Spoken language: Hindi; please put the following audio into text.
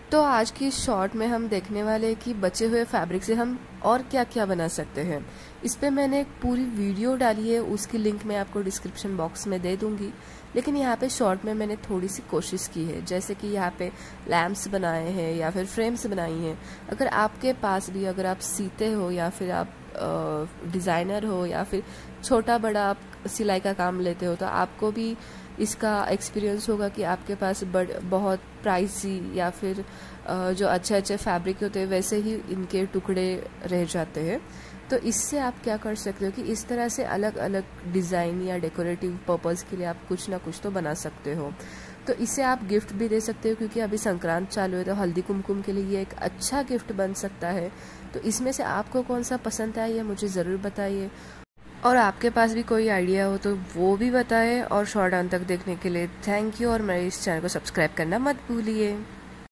तो आज की शॉर्ट में हम देखने वाले हैं कि बचे हुए फैब्रिक से हम और क्या क्या बना सकते हैं। इस पे मैंने एक पूरी वीडियो डाली है, उसकी लिंक मैं आपको डिस्क्रिप्शन बॉक्स में दे दूंगी। लेकिन यहाँ पे शॉर्ट में मैंने थोड़ी सी कोशिश की है, जैसे कि यहाँ पे लैम्प्स बनाए हैं या फिर फ्रेम्स बनाई हैं। अगर आपके पास भी, अगर आप सीते हो या फिर आप डिज़ाइनर हो या फिर छोटा बड़ा आप सिलाई का काम लेते हो, तो आपको भी इसका एक्सपीरियंस होगा कि आपके पास बहुत प्राइसी या फिर जो अच्छे अच्छे फैब्रिक होते हैं वैसे ही इनके टुकड़े रह जाते हैं। तो इससे आप क्या कर सकते हो कि इस तरह से अलग अलग डिज़ाइन या डेकोरेटिव पर्पस के लिए आप कुछ ना कुछ तो बना सकते हो। तो इसे आप गिफ्ट भी दे सकते हो, क्योंकि अभी संक्रांत चालू है तो हल्दी कुमकुम के लिए ये एक अच्छा गिफ्ट बन सकता है। तो इसमें से आपको कौन सा पसंद आया ये मुझे ज़रूर बताइए, और आपके पास भी कोई आइडिया हो तो वो भी बताएं। और शॉर्ट अंत तक देखने के लिए थैंक यू, और मेरे इस चैनल को सब्सक्राइब करना मत भूलिए।